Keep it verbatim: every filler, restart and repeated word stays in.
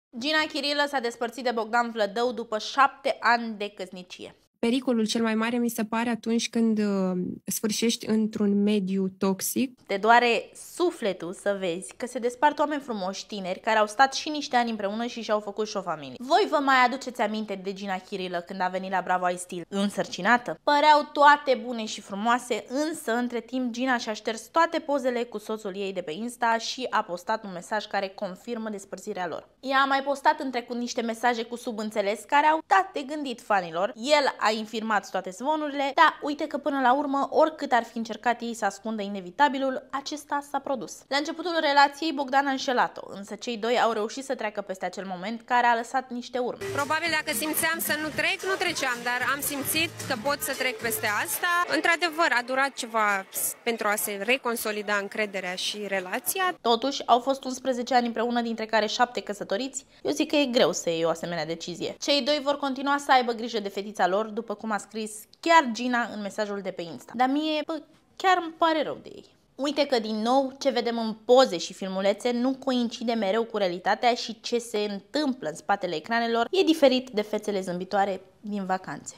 Gina Chirilă s-a despărțit de Bogdan Vlădău după șapte ani de căsnicie. Pericolul cel mai mare mi se pare atunci când uh, sfârșești într-un mediu toxic. Te doare sufletul să vezi că se despart oameni frumoși, tineri, care au stat și niște ani împreună și și-au făcut și o familie. Voi vă mai aduceți aminte de Gina Chirilă când a venit la Bravo I Still însărcinată? Păreau toate bune și frumoase, însă între timp Gina și-a șters toate pozele cu soțul ei de pe Insta și a postat un mesaj care confirmă despărțirea lor. Ea a mai postat în trecut niște mesaje cu subînțeles care au dat de gândit fanilor. El a infirmat toate zvonurile, dar uite că până la urmă, oricât ar fi încercat ei să ascundă inevitabilul, acesta s-a produs. La începutul relației, Bogdan a înșelat-o, însă cei doi au reușit să treacă peste acel moment care a lăsat niște urme. Probabil dacă simțeam să nu trec, nu treceam, dar am simțit că pot să trec peste asta. Într-adevăr, a durat ceva pentru a se reconsolida încrederea și relația. Totuși, au fost unsprezece ani împreună, dintre care șapte căsătoriți. Eu zic că e greu să iei o asemenea decizie. Cei doi vor continua să aibă grijă de fetița lor, după cum a scris chiar Gina în mesajul de pe Insta. Dar mie, bă, chiar îmi pare rău de ei. Uite că din nou ce vedem în poze și filmulețe nu coincide mereu cu realitatea și ce se întâmplă în spatele ecranelor e diferit de fețele zâmbitoare din vacanțe.